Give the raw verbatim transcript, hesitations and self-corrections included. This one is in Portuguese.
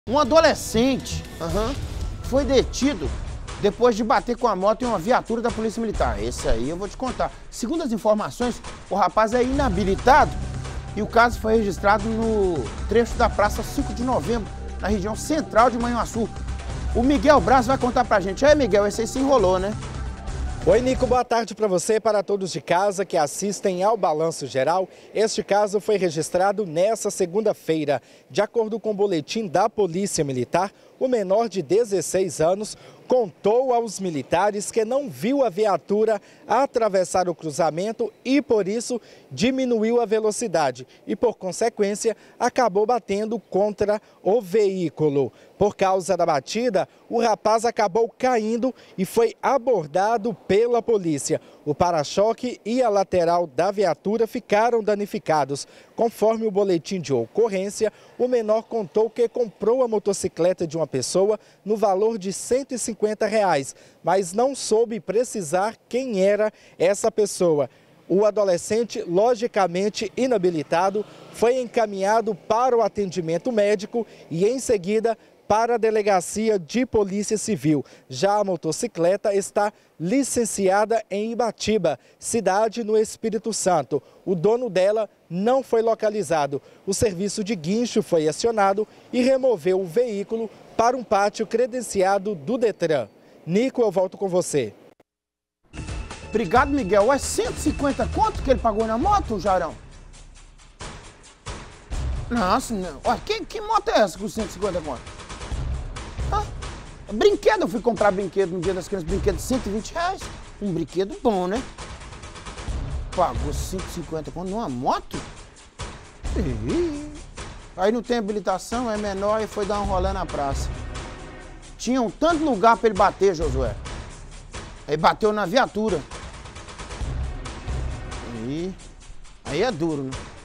Um adolescente uhum, foi detido depois de bater com a moto em uma viatura da Polícia Militar. Esse aí eu vou te contar. Segundo as informações, o rapaz é inabilitado e o caso foi registrado no trecho da Praça cinco de Novembro, na região central de Manhuaçu. O Miguel Braz vai contar pra gente. É, Miguel, esse aí se enrolou, né? Oi, Nico, boa tarde para você e para todos de casa que assistem ao Balanço Geral. Este caso foi registrado nesta segunda-feira. De acordo com o boletim da Polícia Militar, o menor de dezesseis anos contou aos militares que não viu a viatura atravessar o cruzamento e, por isso, diminuiu a velocidade e, por consequência, acabou batendo contra o veículo. Por causa da batida, o rapaz acabou caindo e foi abordado pela polícia. O para-choque e a lateral da viatura ficaram danificados. Conforme o boletim de ocorrência, o menor contou que comprou a motocicleta de uma pessoa no valor de cento e cinquenta reais, mas não soube precisar quem era essa pessoa. O adolescente, logicamente inabilitado, foi encaminhado para o atendimento médico e, em seguida, para a Delegacia de Polícia Civil. Já a motocicleta está licenciada em Ibatiba, cidade no Espírito Santo. O dono dela não foi localizado. O serviço de guincho foi acionado e removeu o veículo para um pátio credenciado do Detran. Nico, eu volto com você. Obrigado, Miguel. É cento e cinquenta conto que ele pagou na moto, Jarão? Nossa, não. Olha, que, que moto é essa com cento e cinquenta conto? Ah, brinquedo, eu fui comprar brinquedo no Dia das Crianças, brinquedo de cento e vinte reais. Um brinquedo bom, né? Pagou cento e cinquenta conto numa moto? Ih. Aí não tem habilitação, é menor e foi dar um rolê na praça. Tinha um tanto lugar pra ele bater, Josué. Aí bateu na viatura. Aí, aí é duro, né?